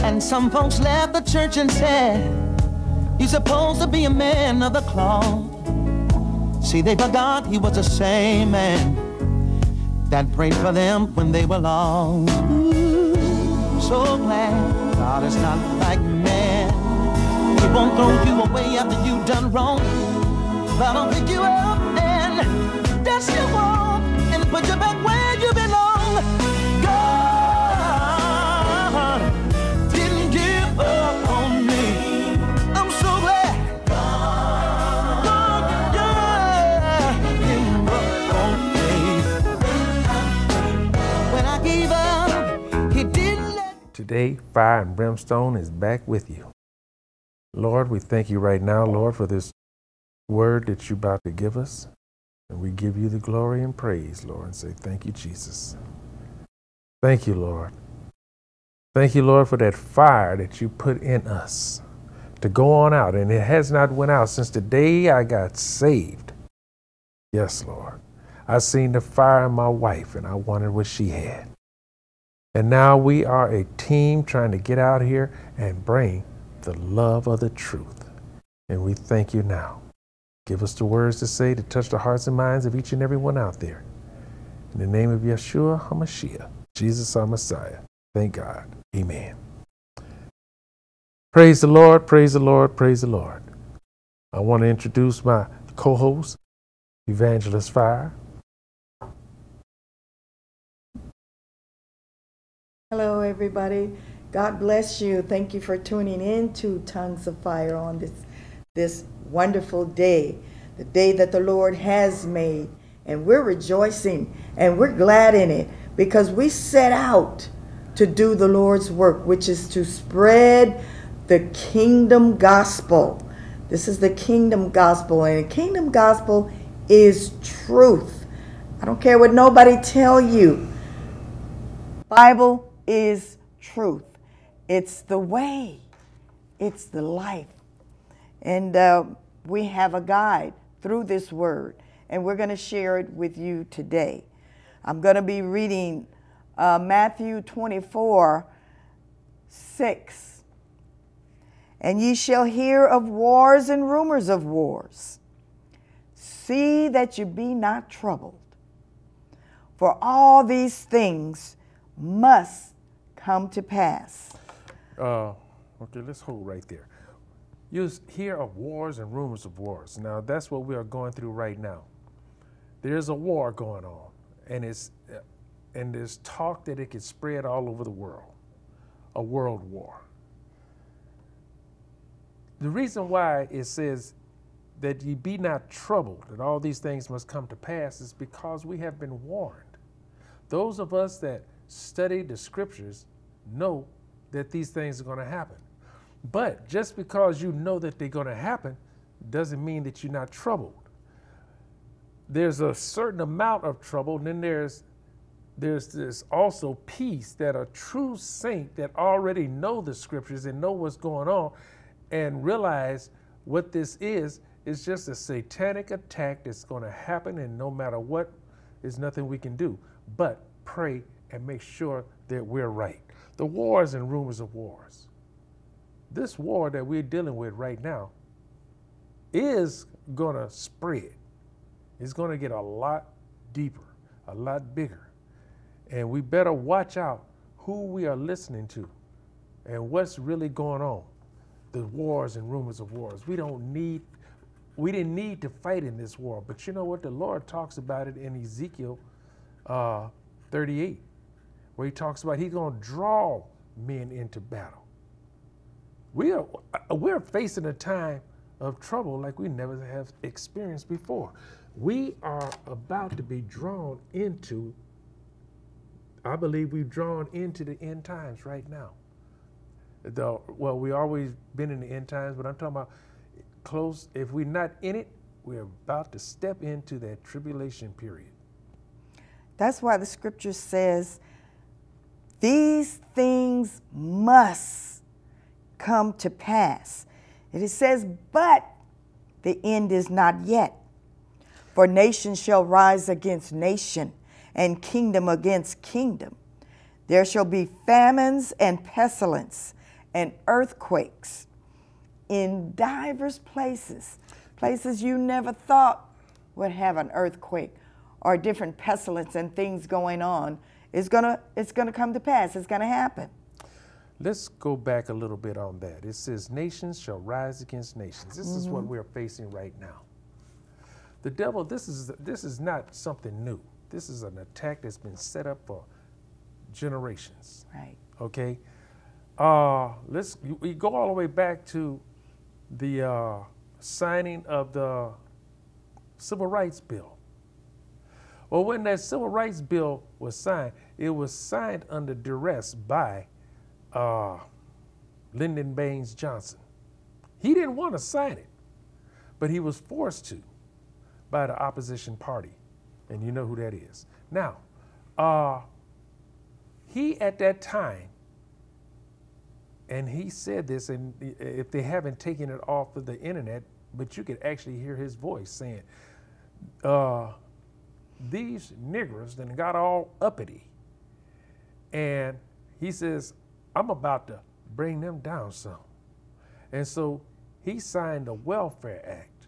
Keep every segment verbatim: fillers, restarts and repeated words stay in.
And some folks left the church and said, you're supposed to be a man of the cloth. See, they forgot he was the same man that prayed for them when they were lost. Ooh, so glad God is not like man. He won't throw you away after you've done wrong, but I'll pick you up and dust you off and put you back where you belong. God didn't give up on me. I'm so glad God, yeah, didn't give up on me. When I gave up, he didn't let. Today, Fire and Brimstone is back with you. Lord, we thank you right now, Lord, for this word that you're about to give us. And we give you the glory and praise, Lord, and say thank you, Jesus. Thank you, Lord. Thank you, Lord, for that fire that you put in us to go on out. And it has not went out since the day I got saved. Yes, Lord. I seen the fire in my wife, and I wondered what she had. And now we are a team trying to get out here and bring the love of the truth. And we thank you now. Give us the words to say to touch the hearts and minds of each and every one out there. In the name of Yeshua HaMashiach, Jesus our Messiah. Thank God. Amen. Praise the Lord, praise the Lord, praise the Lord. I want to introduce my co-host, Evangelist Fire. Hello, everybody. God bless you. Thank you for tuning in to Tongues of Fire on this, this wonderful day, the day that the Lord has made. And we're rejoicing and we're glad in it because we set out to do the Lord's work, which is to spread the kingdom gospel. This is the kingdom gospel, and the kingdom gospel is truth. I don't care what nobody tell you. Bible is truth. It's the way. It's the life. And uh, we have a guide through this word, and we're going to share it with you today. I'm going to be reading uh, Matthew twenty-four, six. And ye shall hear of wars and rumors of wars. See that you be not troubled. For all these things must come to pass. Uh, okay, let's hold right there. You hear of wars and rumors of wars. Now, that's what we are going through right now. There's a war going on, and it's uh, and there's talk that it could spread all over the world, a world war. The reason why it says that ye be not troubled, that all these things must come to pass, is because we have been warned. Those of us that study the scriptures know that these things are going to happen. But just because you know that they're going to happen doesn't mean that you're not troubled. There's a certain amount of trouble, and then there's there's this also peace that a true saint that already know the scriptures and know what's going on and realize what this is, is just a satanic attack that's going to happen, and no matter what, there's nothing we can do but pray and make sure that we're right. The wars and rumors of wars. This war that we're dealing with right now is going to spread. It's going to get a lot deeper, a lot bigger. And we better watch out who we are listening to and what's really going on. The wars and rumors of wars. We don't need, we didn't need to fight in this war. But you know what? The Lord talks about it in Ezekiel uh, thirty-eight, where he talks about he's going to draw men into battle. We are, we're facing a time of trouble like we never have experienced before. We are about to be drawn into, I believe we've drawn into the end times right now. The, well, we always been in the end times, but I'm talking about close. If we're not in it, we're about to step into that tribulation period. That's why the scripture says, these things must come to pass. And it says, but the end is not yet. For nation shall rise against nation, and kingdom against kingdom. There shall be famines and pestilence, and earthquakes in diverse places, places you never thought would have an earthquake or different pestilence and things going on. It's gonna, it's gonna come to pass. It's gonna happen. Let's go back a little bit on that. It says, nations shall rise against nations. This mm-hmm. is what we're facing right now. The devil, this is, this is not something new. This is an attack that's been set up for generations. Right. Okay? Uh, let's, we go all the way back to the uh, signing of the Civil Rights Bill. Well, when that Civil Rights Bill was signed, it was signed under duress by uh, Lyndon Baines Johnson. He didn't want to sign it, but he was forced to by the opposition party, and you know who that is. Now, uh, he at that time, and he said this, and if they haven't taken it off of the internet, but you could actually hear his voice saying, uh, these niggers then got all uppity. And he says, I'm about to bring them down some. And so he signed the Welfare Act,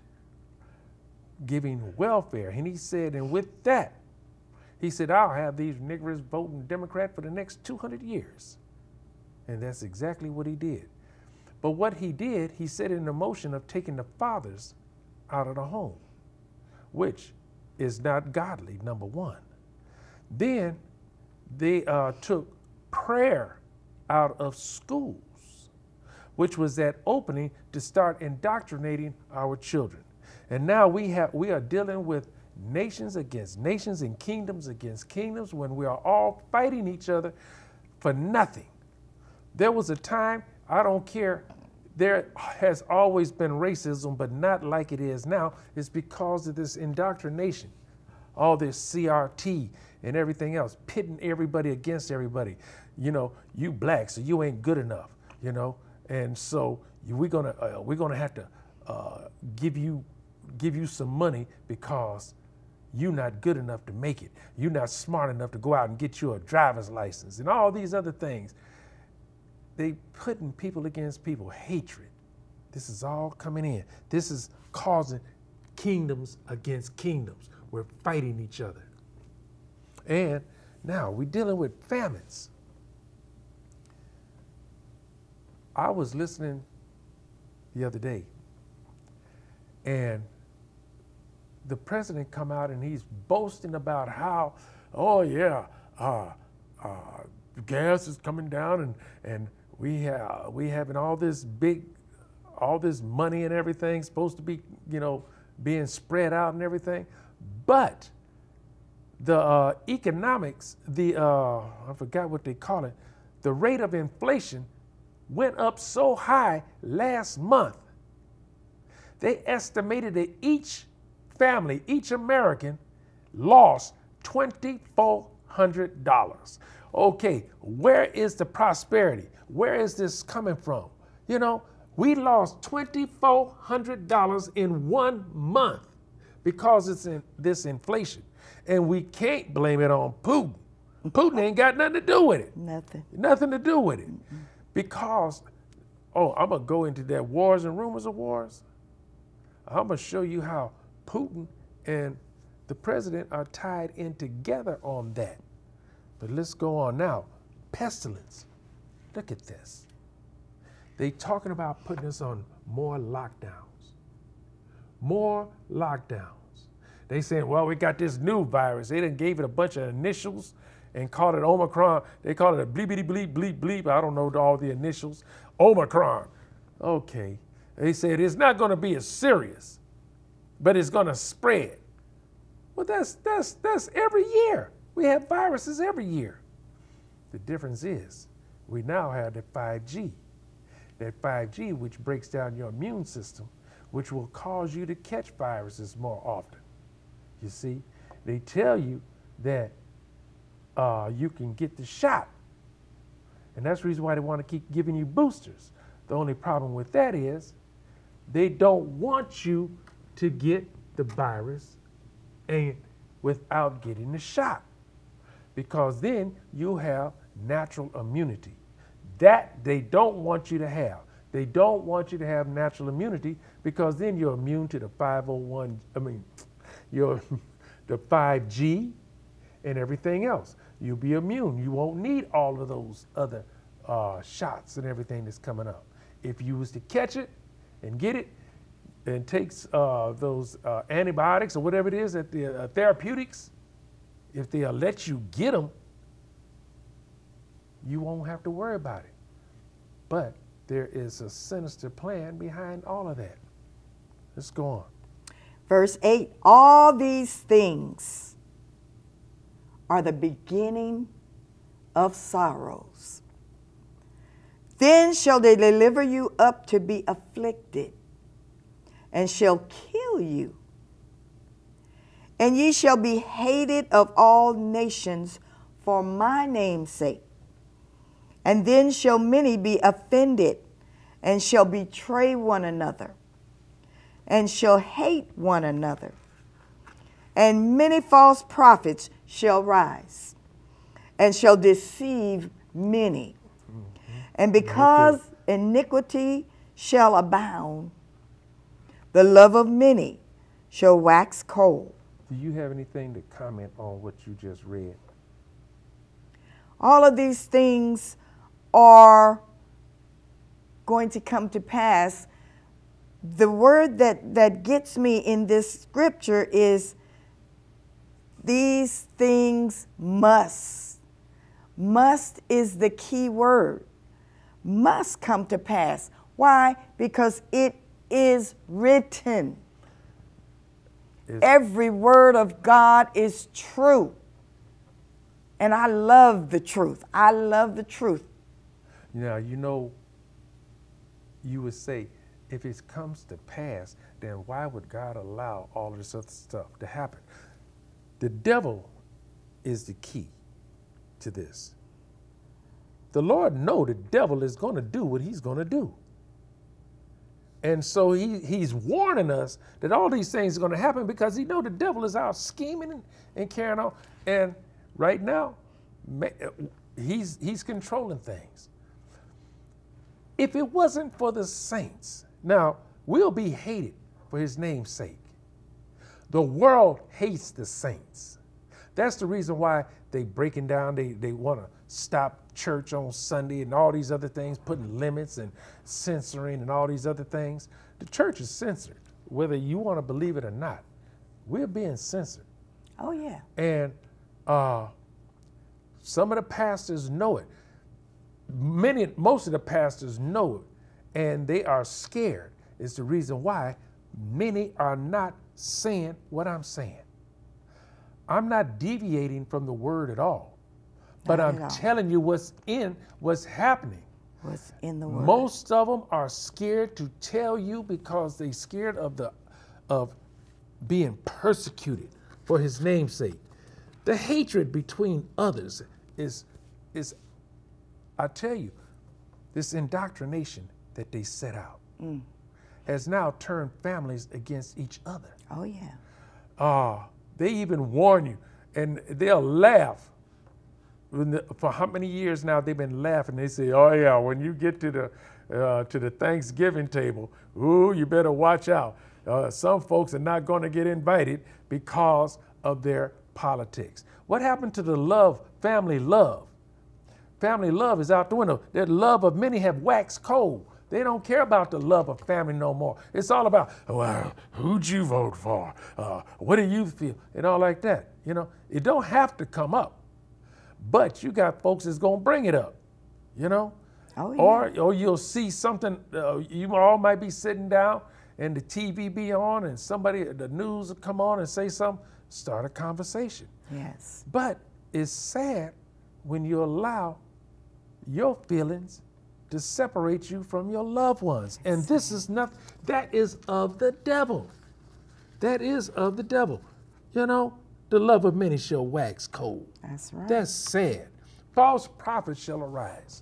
giving welfare. And he said, and with that, he said, I'll have these niggers voting Democrat for the next two hundred years. And that's exactly what he did. But what he did, he set in the motion of taking the fathers out of the home, which is not godly, number one. Then they uh, took prayer out of schools, which was that opening to start indoctrinating our children. And now we have we are dealing with nations against nations and kingdoms against kingdoms when we are all fighting each other for nothing. There was a time, I don't care, there has always been racism, but not like it is now. It's because of this indoctrination, all this C R T and everything else, pitting everybody against everybody. You know, you black, so you ain't good enough, you know, and so we're gonna uh, we're gonna have to uh, give you give you some money because you're not good enough to make it. You're not smart enough to go out and get you a driver's license and all these other things. They putting people against people, hatred. This is all coming in. This is causing kingdoms against kingdoms. We're fighting each other. And now we're dealing with famines. I was listening the other day, and the president come out and he's boasting about how, oh yeah, uh, uh, gas is coming down, and and we have we having all this big, all this money and everything supposed to be, you know, being spread out and everything, but the uh, economics, the uh, I forgot what they call it, the rate of inflation went up so high last month. They estimated that each family, each American, lost two thousand four hundred dollars. Okay, where is the prosperity? Where is this coming from? You know, we lost two thousand four hundred dollars in one month because it's in this inflation. And we can't blame it on Putin. Putin ain't got nothing to do with it. Nothing. Nothing to do with it. Mm-mm. Because, oh, I'm going to go into that wars and rumors of wars. I'm going to show you how Putin and the president are tied in together on that. But let's go on now. Pestilence. Look at this. They talking about putting us on more lockdowns. More lockdowns. They saying, well, we got this new virus. They done gave it a bunch of initials and called it Omicron. They call it a bleepity bleep bleep bleep. I don't know all the initials. Omicron. Okay. They said it's not going to be as serious, but it's going to spread. Well, that's that's that's every year. We have viruses every year. The difference is we now have the five G. That five G, which breaks down your immune system, which will cause you to catch viruses more often. You see, they tell you that uh, you can get the shot. And that's the reason why they want to keep giving you boosters. The only problem with that is they don't want you to get the virus and without getting the shot, because then you'll have natural immunity. That they don't want you to have. They don't want you to have natural immunity, because then you're immune to the five oh one, I mean, you're the five G and everything else. You'll be immune. You won't need all of those other uh, shots and everything that's coming up. If you was to catch it and get it and takes uh, those uh, antibiotics or whatever it is, that the uh, therapeutics, if they'll let you get them, you won't have to worry about it. But there is a sinister plan behind all of that. Let's go on. Verse eight, all these things are the beginning of sorrows. Then shall they deliver you up to be afflicted, and shall kill you. And ye shall be hated of all nations for my name's sake. And then shall many be offended, and shall betray one another, and shall hate one another. And many false prophets shall rise, and shall deceive many. Mm-hmm. And because okay. iniquity shall abound, the love of many shall wax cold. Do you have anything to comment on what you just read? All of these things are going to come to pass. The word that, that gets me in this scripture is these things must. Must is the key word. Must come to pass. Why? Because it is written. Is Every word of God is true. And I love the truth. I love the truth. Now, you know, you would say, if it comes to pass, then why would God allow all of this other stuff to happen? The devil is the key to this. The Lord knows the devil is going to do what he's going to do. And so he, he's warning us that all these things are going to happen, because he knows the devil is out scheming and, and carrying on. And right now, he's, he's controlling things. If it wasn't for the saints, now, we'll be hated for his name's sake. The world hates the saints. That's the reason why they breaking down, they, they want to stop church on Sunday and all these other things, putting limits and censoring and all these other things. The church is censored, whether you want to believe it or not. We're being censored. Oh, yeah. And uh, some of the pastors know it. Many, most of the pastors know it, and they are scared. It's the reason why many are not saying what I'm saying. I'm not deviating from the word at all, but not I'm telling you what's in, what's happening. What's in the word. Most of them are scared to tell you, because they're scared of the, of being persecuted for his name's sake. The hatred between others is, is, I tell you, this indoctrination that they set out mm. has now turned families against each other. Oh, yeah. Uh, they even warn you, and they'll laugh. For how many years now they've been laughing. They say, oh, yeah, when you get to the, uh, to the Thanksgiving table, ooh, you better watch out. Uh, some folks are not going to get invited because of their politics. What happened to the love, family love? Family love is out the window. The love of many have waxed cold. They don't care about the love of family no more. It's all about, well, who'd you vote for? Uh, what do you feel? And all like that. You know, it don't have to come up, but you got folks that's gonna bring it up. You know, oh, yeah. or or you'll see something. Uh, you all might be sitting down and the T V be on, and somebody, the news will come on and say something. Start a conversation. Yes. But it's sad when you allow your feelings to separate you from your loved ones. And this is not, that is of the devil. That is of the devil. You know, the love of many shall wax cold. That's right. That's sad. False prophets shall arise.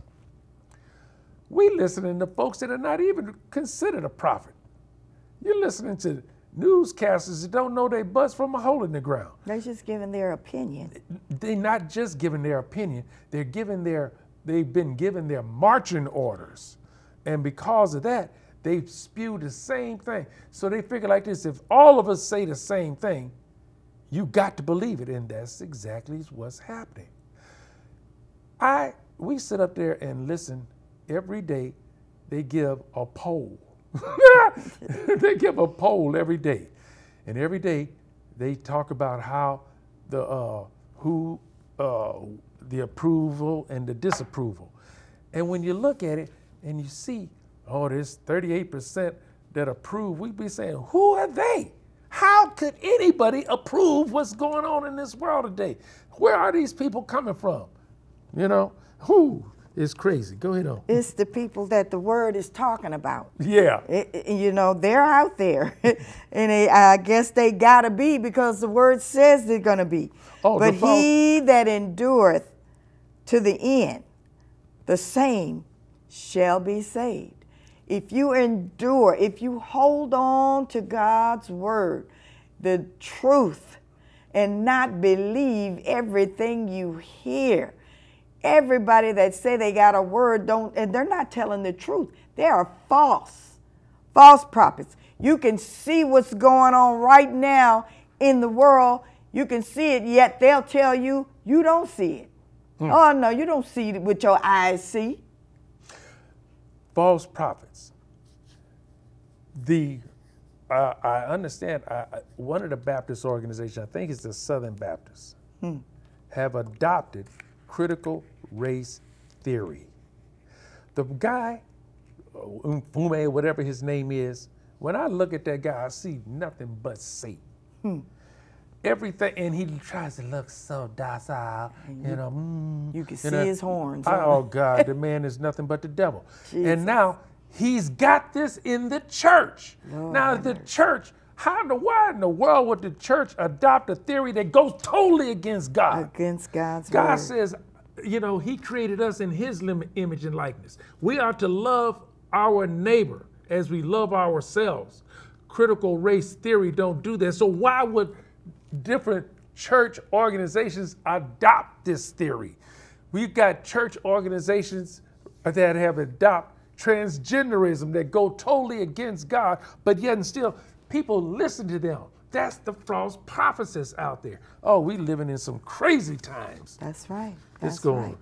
We listening to folks that are not even considered a prophet. You're listening to newscasters that don't know they butts from a hole in the ground. They're just giving their opinion. They're not just giving their opinion, they're giving their they've been given their marching orders. And because of that, they spew the same thing. So they figure like this, if all of us say the same thing, you got to believe it. And that's exactly what's happening. I, we sit up there and listen every day. They give a poll. They give a poll every day. And every day they talk about how the, uh, who, uh, the approval and the disapproval. And when you look at it and you see, oh, there's thirty-eight percent that approve, we'd be saying, who are they? How could anybody approve what's going on in this world today? Where are these people coming from? You know, who is crazy? Go ahead on. It's the people that the word is talking about. Yeah. It, it, you know, they're out there. And they, I guess they got to be because the word says they're going to be. Oh, but he that endureth to the end, the same shall be saved. If you endure, if you hold on to God's word, the truth, and not believe everything you hear. Everybody that say they got a word don't, and they're not telling the truth. They are false, false prophets. You can see what's going on right now in the world. You can see it, yet they'll tell you you don't see it. Hmm. Oh no, you don't see it with your eyes see. False prophets. The uh, I understand uh, one of the Baptist organizations, I think it's the Southern Baptists, hmm. have adopted critical race theory. The guy, Mfume, whatever his name is, when I look at that guy, I see nothing but Satan. Hmm. Everything, and he tries to look so docile, you, you know. Mm, you can you see know, his horns. I, oh God, the man is nothing but the devil. Jesus. And now he's got this in the church. Oh, now the church, how in the why in the world would the church adopt a theory that goes totally against God? Against God's God word. says, you know, he created us in his image and likeness. We are to love our neighbor as we love ourselves. Critical race theory don't do that. So why would different church organizations adopt this theory? We've got church organizations that have adopted transgenderism that go totally against God, but yet and still people listen to them. That's the false prophecies out there. Oh, we living in some crazy times. That's right. That's Let's go right.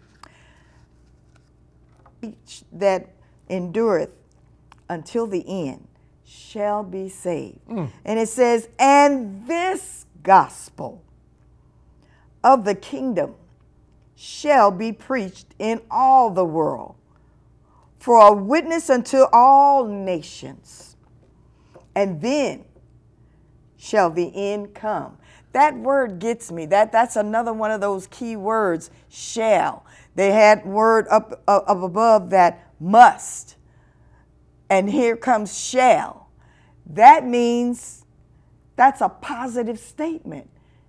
on. Each that endureth until the end shall be saved. Mm. And it says, and this gospel of the kingdom shall be preached in all the world for a witness unto all nations, and then shall the end come. That word gets me. That, that's another one of those key words, shall. They had word up, up, up above that, must. And here comes shall. That means that's a positive statement.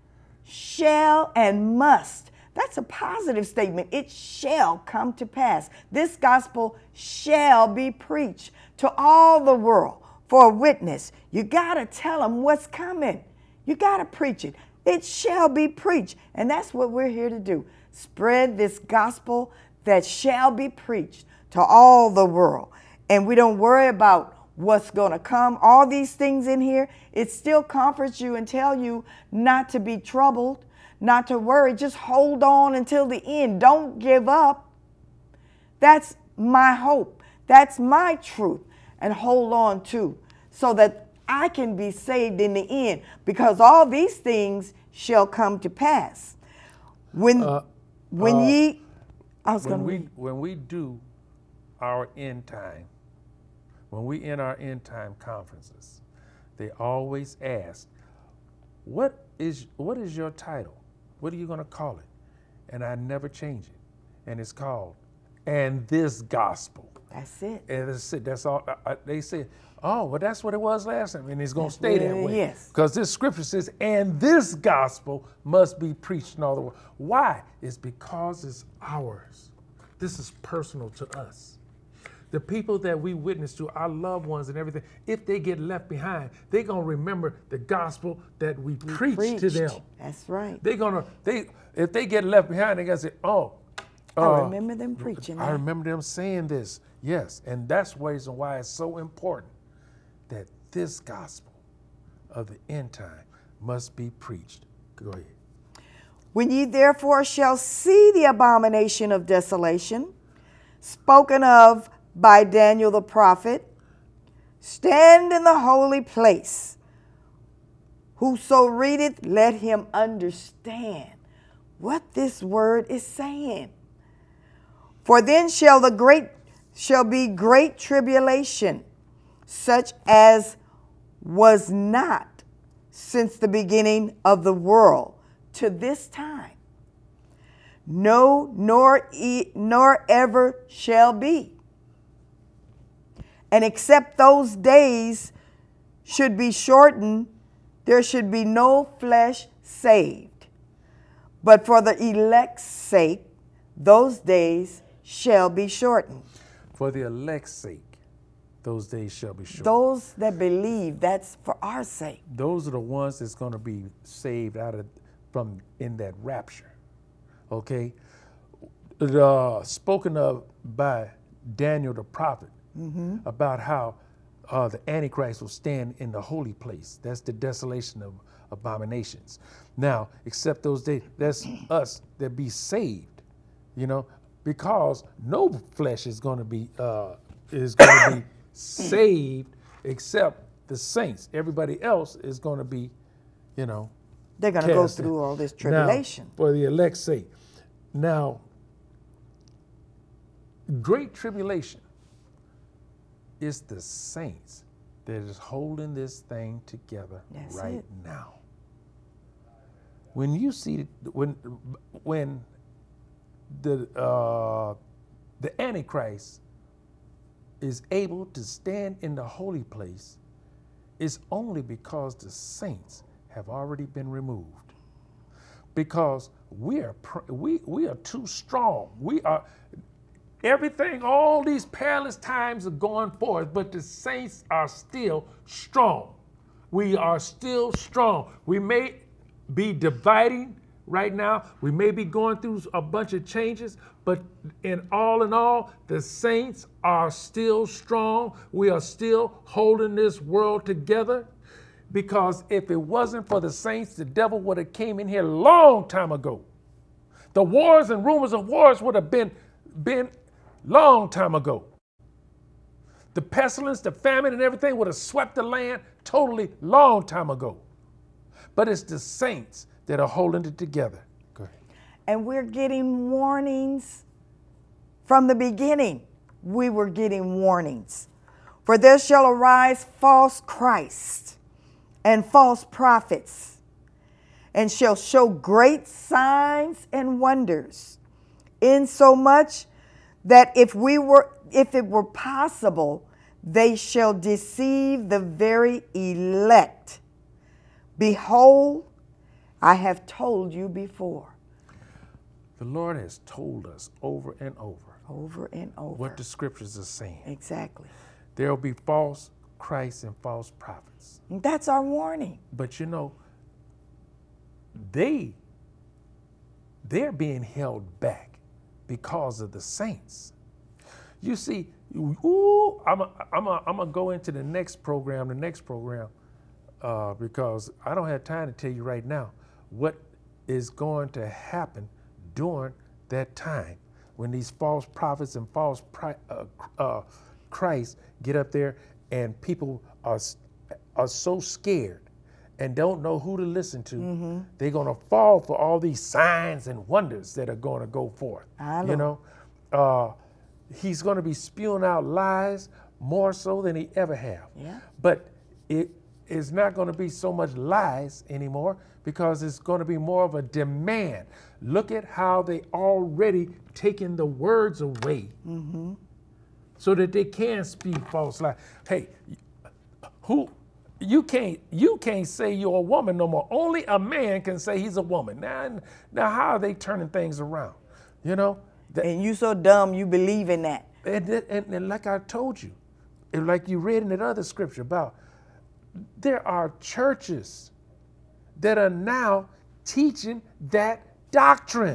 Shall and must. That's a positive statement. It shall come to pass. This gospel shall be preached to all the world for a witness. You got to tell them what's coming. You got to preach it. It shall be preached. And that's what we're here to do. Spread this gospel that shall be preached to all the world. And we don't worry about what's going to come. All these things in here, it still comforts you and tell you not to be troubled, not to worry. Just hold on until the end. Don't give up. That's my hope. That's my truth. And hold on to, so that I can be saved in the end, because all these things shall come to pass. When uh, when uh, ye, I was going to read. When we do our end time, when we in our end time conferences, they always ask, what is what is your title? What are you going to call it? And I never change it. And it's called, and this gospel. That's it. And that's it. That's all. I, they say, oh, well, that's what it was last time. And it's going to stay that way. Yes. Because this scripture says, and this gospel must be preached in all the world. Why? It's because it's ours. This is personal to us. The people that we witness to, our loved ones and everything, if they get left behind, they're going to remember the gospel that we, we preached, preached to them. That's right. They're going to, they, if they get left behind, they're going to say, oh, I Uh, remember them preaching I that. remember them saying this, yes, and that's the reason why it's so important that this gospel of the end time must be preached. Go ahead. When ye therefore shall see the abomination of desolation, spoken of by Daniel the prophet, stand in the holy place. Whoso readeth, let him understand what this word is saying. For then shall the great shall be great tribulation, such as was not since the beginning of the world to this time. No, nor e, nor ever shall be. And except those days should be shortened, there should be no flesh saved. But for the elect's sake, those days shall be shortened. For the elect's sake, those days shall be short. Those that believe, that's for our sake. Those are the ones that's going to be saved out of from in that rapture. Okay, uh, spoken of by Daniel the prophet mm-hmm. about how uh, the Antichrist will stand in the holy place. That's the desolation of abominations. Now, except those days, that's us that be saved. You know, because no flesh is going to be uh, is going to be saved except the saints. Everybody else is going to be, you know, they're going to go through all this tribulation. Now, for the elect's sake. Now, great tribulation is the saints that is holding this thing together That's right it. now. When you see when when the uh, the Antichrist is able to stand in the holy place, it's only because the saints have already been removed. Because we are we we are too strong. We are everything. All these perilous times are going forth, but the saints are still strong. We are still strong. We may be dividing right now. We may be going through a bunch of changes, but in all in all, the saints are still strong. We are still holding this world together. Because if it wasn't for the saints, the devil would have came in here a long time ago. The wars and rumors of wars would have been, been long time ago. The pestilence, the famine, and everything would have swept the land totally long time ago. But it's the saints that are holding it together. Go ahead. And we're getting warnings from the beginning. We were getting warnings. For there shall arise false Christs and false prophets, and shall show great signs and wonders, insomuch that if we were, if it were possible, they shall deceive the very elect. Behold, I have told you before. The Lord has told us over and over. Over and over. What the scriptures are saying. Exactly. There will be false Christ and false prophets. That's our warning. But you know, they, they're being held back because of the saints. You see, ooh, I'm a, I'm a, I'm gonna go into the next program, the next program, uh, because I don't have time to tell you right now what is going to happen during that time when these false prophets and false pri- uh, uh, Christ get up there and people are, are so scared and don't know who to listen to. Mm-hmm. They're going to fall for all these signs and wonders that are going to go forth. I know. You know, uh, he's going to be spewing out lies more so than he ever have. Yeah. But it is not going to be so much lies anymore because it's going to be more of a demand. Look at how they already taken the words away. Mm-hmm. So that they can speak false lies. Hey, who you can't you can't say you're a woman no more. Only a man can say he's a woman. Now, now how are they turning things around? You know? That, and you so dumb you believe in that. And, and, and like I told you, and like you read in that other scripture about, there are churches that are now teaching that doctrine.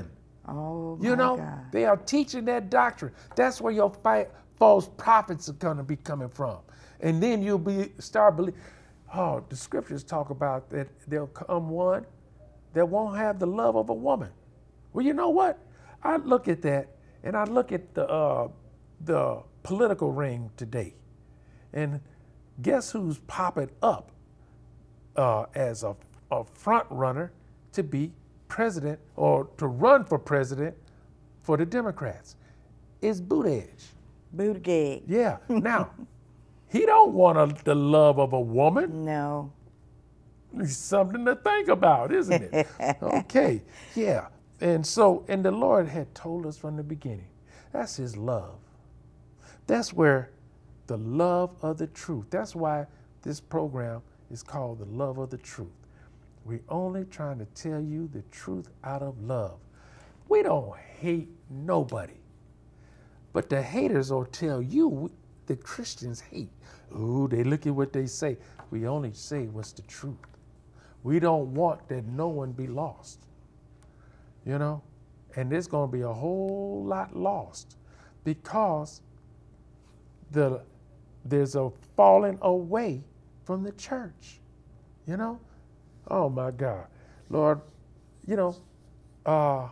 Oh, You my know, God. they are teaching that doctrine. That's where your fi- false prophets are going to be coming from. And then you'll be start believing. Oh, the scriptures talk about that there'll come one that won't have the love of a woman. Well, you know what? I look at that, and I look at the uh, the political ring today, and guess who's popping up uh, as a, a front runner to be president or to run for president for the Democrats? It's Buttigieg. Buttigieg. Yeah. Now, he don't want a, the love of a woman. No. It's something to think about, isn't it? Okay. Yeah. And so, and the Lord had told us from the beginning, that's his love. That's where the love of the truth. That's why this program is called the love of the truth. We're only trying to tell you the truth out of love. We don't hate nobody. But the haters will tell you the Christians hate. Ooh, they look at what they say. We only say what's the truth. We don't want that no one be lost. You know? And there's going to be a whole lot lost because the there's a falling away from the church. You know? Oh my God. Lord, you know, uh,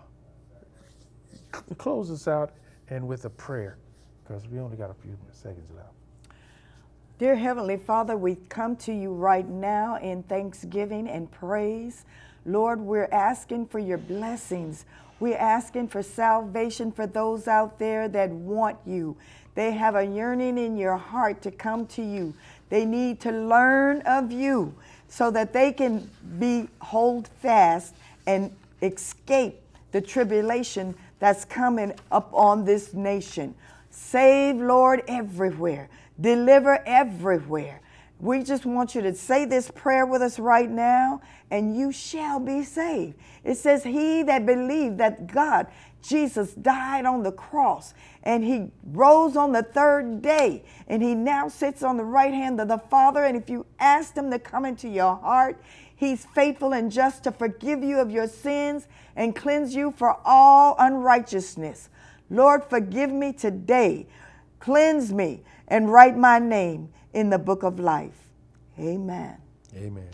c- close us out and with a prayer, because we only got a few seconds left. Dear Heavenly Father, we come to you right now in thanksgiving and praise. Lord, we're asking for your blessings. We're asking for salvation for those out there that want you. They have a yearning in your heart to come to you. They need to learn of you so that they can be hold fast and escape the tribulation that's coming up on this nation. Save, Lord, everywhere. Deliver everywhere. We just want you to say this prayer with us right now, and you shall be saved. It says, he that believed that God, Jesus, died on the cross, and he rose on the third day, and he now sits on the right hand of the Father, and if you ask him to come into your heart, he's faithful and just to forgive you of your sins and cleanse you for all unrighteousness. Lord, forgive me today. Cleanse me and write my name in the book of life. Amen. Amen.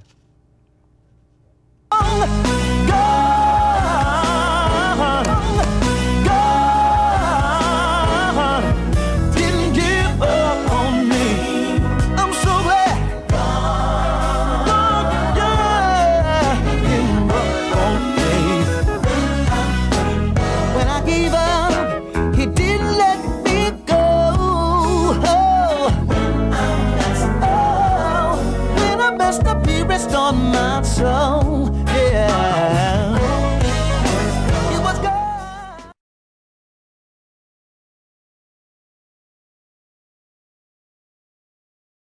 God, God didn't give up on me. I'm so glad God, yeah, didn't give up on me. When I gave up, he didn't let me go. Oh, oh, when I messed up, he restored my soul. Yeah.